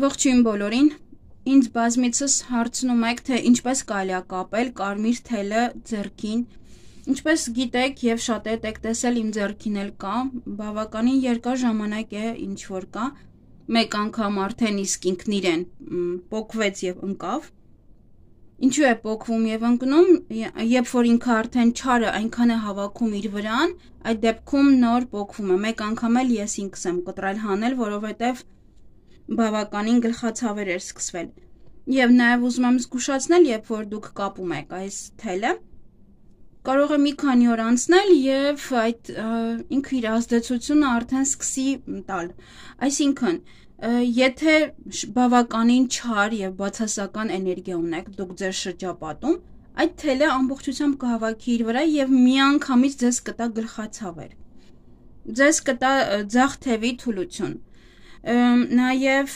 Ողջույն բոլորին, ինձ բազմիցս հարցնում եք, թե ինչպես կարելի է կապել կարմիր թելը ձեռքին, ինչպես գիտեք և շատերդ եք տեսել իմ ձեռքին էլ կա, բավականին երկար ժամանակ է ինչ որ կա, մեկ անգամ արդեն իսկ ինքն իրեն պոկվեց և ընկավ, ինչու է պոկվում և ընկնում, երբ որ ինքը արդեն չարը այնքան է հավաքում իր վրան, այդ դեպքում նոր պոկվում է, մեկ անգամ էլ ես ինքս եմ կտրել հանել, որովհետև բավականին գլխացավեր էր սկսվել և նաև ուզում եմ զգուշացնել, երբ որ դուք կապում եք այս թելը, կարող է մի քանի օր անցնել և այդ ինքը իր ազդեցությունը արդեն սկսի տալ, այսինքն եթե բավականին չար և բացասական էներգիա ունեք դուք ձեր շրջապատում, այդ թելը ամբողջությամբ կհավաքի իր վրա և միանգամից ձեզ կտա գլխացավեր, ձեզ կտա ձախ թևի թուլություն, նաև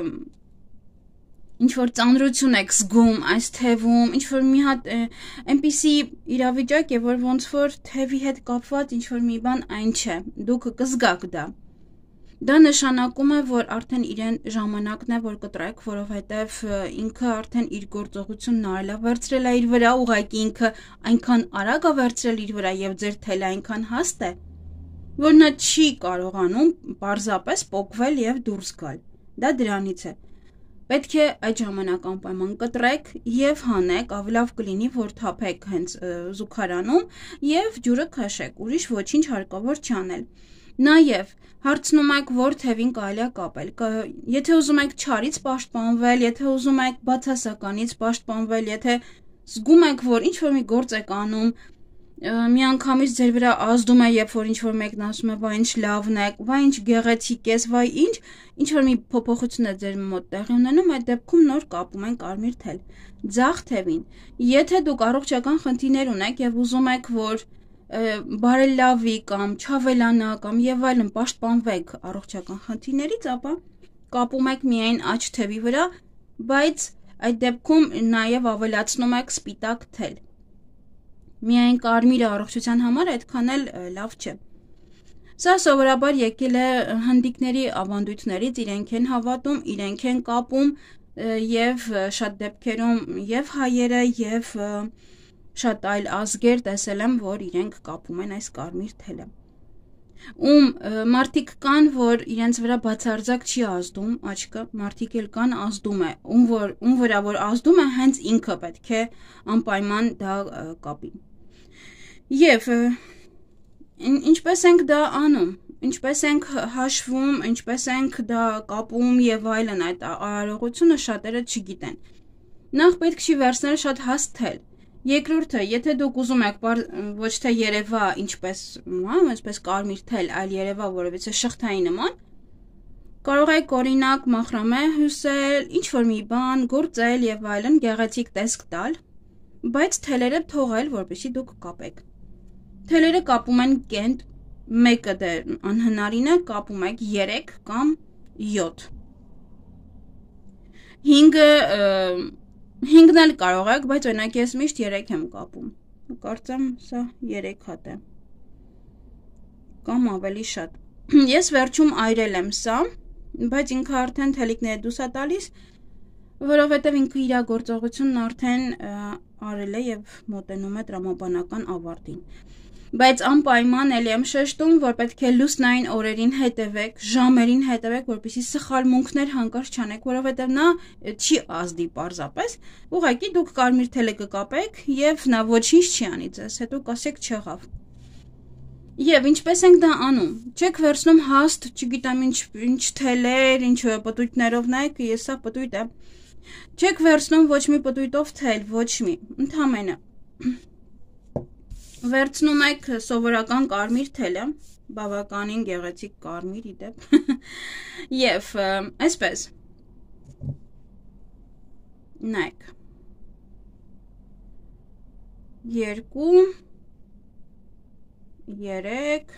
ինչ-որ ծանրություն եք զգում այս թևում, ինչ-որ մի հատ այնպիսի իրավիճակ է, որ ոնց որ թևի հետ կապված ինչ-որ մի բան այն չէ, դուք կզգաք դա նշանակում է, որ արդեն իրեն ժամանակն է, որ կտրեք, որովհետև ինքը արդեն իր գործողությունն արել է, վերցրել է իր վրա, ուղղակի ինքը այնքան արագ է վերցրել իր վրա և ձեր թելը այնքան հաստ է, որ նա չի կարողանում պարզապես պոկվել և դուրս գալ, դա դրանից է, պետք է այդ ժամանակ անպայման կտրեք և հանեք, ավլավ կլինի, որ թափեք հենց զուգարանում և ջուրը քաշեք, ուրիշ ոչինչ հարկավոր չի անել, նաև հարցնում եք, որ թևին կարելի է կապել, եթե ուզում եք չարից պաշտպանվել, եթե ուզում եք բացասականից պաշտպանվել, եթե զգում եք, որ ինչ-որ մի գործ եք անում, միանգամից ձեր վրա ազդում է, երբ որ ինչ-որ մեկն ասում է, վայ ինչ լավն եք, վայ ինչ գեղեցիկ ես, վայ ինչ-որ մի փոփոխություն է ձեր մոտ տեղի ունենում, այդ դեպքում նոր կապում են կարմիր թել, ձախ թևին, եթե դուք առողջական խնդիրներ ունեք և ուզում եք, որ բարելավի կամ չավելանա կամ և այլն պաշտպանվեք առողջական խնդիրներից, ապա կապում եք միայն աջ թևի վրա, բայց այդ դեպքում նաև ավելացնում եք սպիտակ թել, միայն կարմիրը առողջության համար այդքան էլ լավ չէ, սա սովորաբար եկել է հնդիկների ավանդույթներից, իրենք են հավատում, իրենք են կապում և շատ դեպքերում և հայերը և շատ այլ ազգեր տեսել եմ, որ իրենք կապում են այս կարմիր թելը, մարդիկ կան, որ իրենց վրա բացարձակ չի ազդում աչքը, մարդիկ էլ կան ազդում է, ում վրա որ ազդում է, հենց ինքը պետք է անպայման դա կապի, և ինչպես ենք դա անում, ինչպես ենք հաշվում, ինչպես ենք դա կապում և այլն այդ արարողությունը շատերը չգիտեն, նախ պետք չի վերցնել շատ հաստ թել, երկրորդը, եթե դուք ուզում եք ոչ թե երևա ինչպես կարմիր թել, այլ երևա որևիցե շղթայի նման, կարող եք օրինակ մախրամե հյուսել, ինչ-որ մի բան, գործել և այլն, գեղեցիկ տեսք տալ, բայց թելերը թողել, որպեսզի դուք կապեք, թելերը կապում են կենտ, մեկը դեռ անհնարին է, կապում եք 3 կամ 7, 5-ն էլ կարող եք, բայց օրինակ ես միշտ 3 եմ կապում, կարծեմ սա 3 հատ է, կամ ավելի շատ, ես վերջում այրել եմ սա, բայց ինքը արդեն թելիկները դուրս է տալիս, որովհետև ինքը իր գործողությունն արդեն արել է և մոտենում է տրամաբանական ավարտին, բայց անպայման էլի եմ շեշտում, որ պետք է լուսնային օրերին հետևեք, ժամերին հետևեք, որպեսզի սխալմունքներ հանկարծ չանեք, որովհետև նա չի ազդի պարզապես, ուղղակի դուք կարմիր թելը կկապեք և նա ոչինչ չի անի ձեզ, հետո կասեք չեղավ, և ինչպես ենք դա անում, չեք վերցնում հաստ, չգիտեմ ինչ թելեր, ինչ պտույտներով նայեք, սա պտույտ է, չեք վերցնում ոչ մի պտույտով թել, ոչ մի, ընդամենը, վերցնում եք սովորական կարմիր թելը, բավականին գեղեցիկ կարմիր իդեպ, և այսպես, նայեք, 2, 3,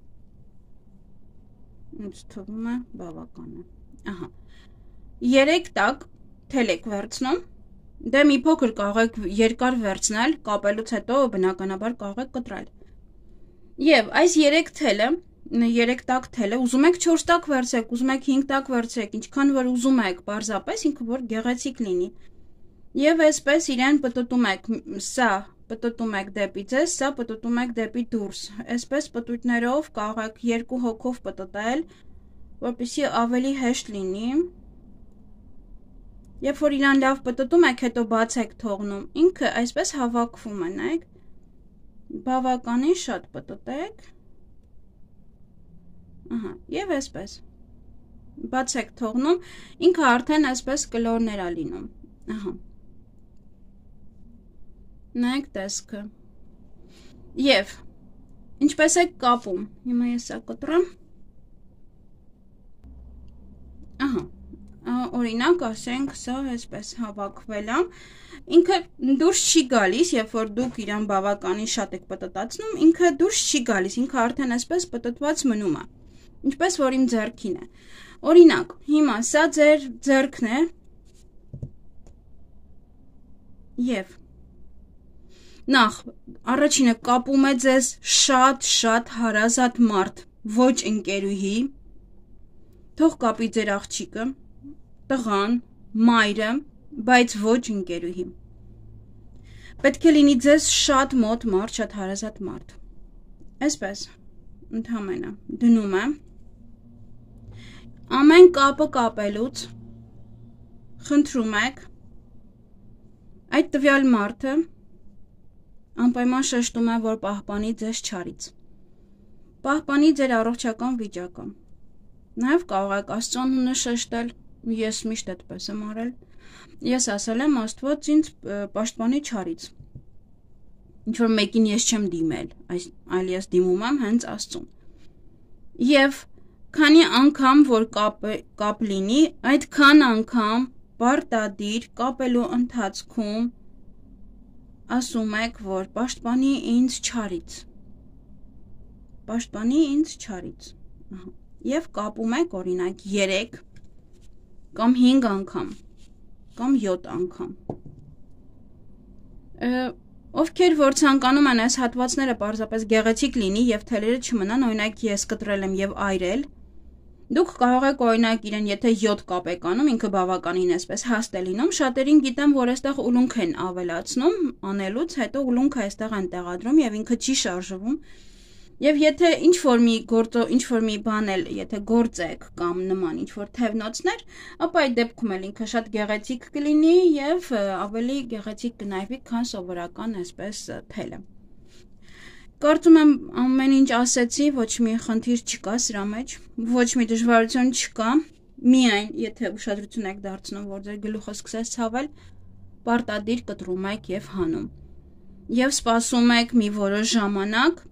ինձ թվում է բավական է, 3 տակ թել եք վերցնում, դե մի փոքր կարող եք երկար վերցնել, կապելուց հետո բնականաբար կարող եք կտրել, և այս 3 թելը 3 տակ թել է, ուզում եք 4 տակ վերցեք, ուզում եք 5 տակ վերցեք, ինչքան որ ուզում եք, պարզապես ինքը որ գեղեցիկ լինի։ Եվ այսպես իրեն պտտում եք, սա պտտում եք դեպի ձեզ, սա պտտում եք դեպի դուրս։ Այսպես պտույտներով կարող եք 2 հոգով պտտել, որպեսզի ավելի հեշտ լինի։ Երբ որ իրան լավ պտտում եք, հետո բաց եք թողնում, ինքը այսպես հավաքվում է, նայեք, բավականին շատ պտտեք, և այսպես, բաց եք թողնում, ինքը արդեն այսպես կլորներ է լինում, նայեք տեսքը, և ինչպես եք կապում, հիմա ես սա կտրեմ, օրինակ, ասենք, սա այսպես հավաքվել է, ինքը դուրս չի գալիս, երբ որ դուք իրան բավականին շատ եք պտտացնում, ինքը դուրս չի գալիս, ինքը արդեն այսպես պտտված մնում է, ինչպես որ իմ ձեռքին է, օրինակ, հիմա սա ձեր ձեռքն է, և նախ, առաջինը կապում է ձեզ շատ հարազատ մարդ, ոչ ընկերուհի, թող կապի ձեր աղջիկը, տղան, մայրը, բայց ոչ ընկերուհի։ Պետք է լինի ձեզ շատ մոտ մարդ, շատ հարազատ մարդ։ Այսպես, ընդհանրապես դնում եմ։ Ամեն կապը կապելուց խնդրում եք այդ տվյալ մարդը անպայման շեշտում է, որ պահպանի ձեզ չարից։ Պահպանի ձեր առողջական վիճակը։ Նաև կարող եք Աստծուն հունը շեշտել, ես միշտ այդպես եմ արել, ես ասել եմ Աստված ինձ պաշտպանի չարից, ինչ-որ մեկին ես չեմ դիմել, այլ ես դիմում եմ հենց Աստծուն, և քանի անգամ, որ կապ լինի, այդքան անգամ պարտադիր կապելու ընթացքում ասում եք, որ պաշտպանի ինձ չարից, պաշտպանի ինձ չարից, և կապում եք օրինակ 3 կամ 5 անգամ, կամ 7 անգամ։ Ովքեր որ ցանկանում են այս հատվածները պարզապես գեղեցիկ լինի և թելերը չմնան, օրինակ ես կտրել եմ և այրել, դուք կարող եք օրինակ իրեն, եթե 7 կապ եք անում, ինքը բավականին այսպես հաստ է լինում, շատերին գիտեմ, որ այստեղ ուլունք են ավելացնում, անելուց հետո ուլունքը այստեղ են տեղադրում և ինքը չի շարժվում, և եթե ինչ-որ մի բան էլ, եթե գործեք կամ նման ինչ-որ թևնոցներ, ապա այդ դեպքում էլ ինքը շատ գեղեցիկ կլինի և ավելի գեղեցիկ կնայվի, քան սովորական այսպես թելը։ Կարծում եմ ամեն ինչ ասեցի, ոչ մի խնդիր չկա սրա մեջ, ոչ մի դժվարություն չկա, միայն եթե ուշադրություն եք դարձնում, որ ձեր գլուխը սկսես ցավել, պարտադիր կտրում եք և հանում։ Եվ սպասում եք մի որոշ ժամանակ,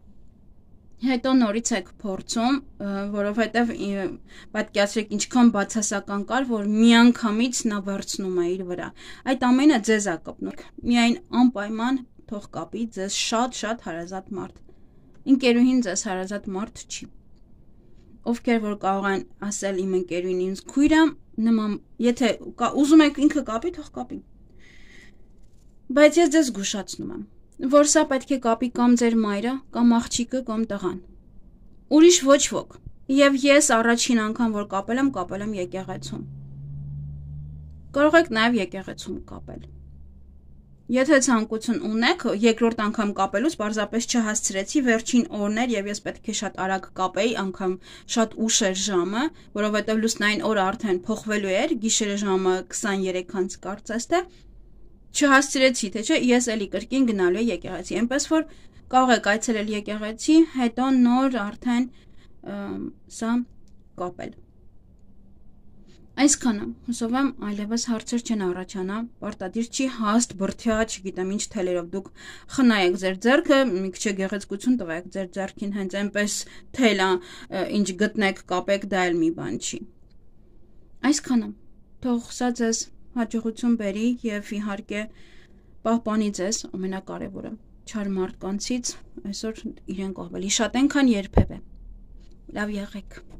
հետո նորից եք փորձում, որովհետև պատկերացրեք ինչքան բացասական կար, որ միանգամից նա վերցնում է իր վրա։ Այդ ամենը ձեզ է կպնում։ Միայն անպայման թող կապի ձեզ շատ հարազատ մարդ։ Ընկերուհին ձեզ հարազատ մարդ չի։ Ովքեր որ կարող են ասել իմ ընկերուհին ինձ քույր է, նման, եթե ուզում եք ինքը կապի, թող կապի։ Բայց ես ձեզ զգուշացնում եմ, որ սա պետք է կապի կամ ձեր մայրը, կամ աղջիկը, կամ տղան։ Ուրիշ ոչ ոք։ Եվ ես առաջին անգամ, որ կապել եմ եկեղեցում։ Կարող եք նաև եկեղեցում կապել։ Եթե ցանկություն ունեք, երկրորդ անգամ կապելուց պարզապես չհասցրեցի վերջին օրներ և ես պետք է շատ արագ կապեի, անգամ շատ ուշ էր ժամը, որովհետև լուսնային օրը արդեն փոխվելու էր, գիշերը ժամը 23:00 կարծես թե, չհասցրեցի, թե չէ, ես էլի կրկին գնալու եմ եկեղեցի, այնպես որ կարող եք այցելել եկեղեցի, հետո նոր արդեն սա կապել։ Այսքանը, հուսով եմ այլևս հարցեր չեն առաջանա, պարտադիր չի հաստ, բրդյա, չգիտեմ ինչ թելերով դուք խնայեք ձեր ձեռքը, մի քիչ գեղեցկություն տվեք ձեր ձեռքին, հենց այնպես թելա, ինչ գտնեք, կապեք, դա էլ մի բան չի։ Այսքանը, թող սա ձեզ հաջողություն բերի և իհարկե պահպանի ձեզ, ամենակարևորը, չար մարդկանցից, այսօր իրենք ավելի շատ են, քան երբևէ։ Լավ եղեք։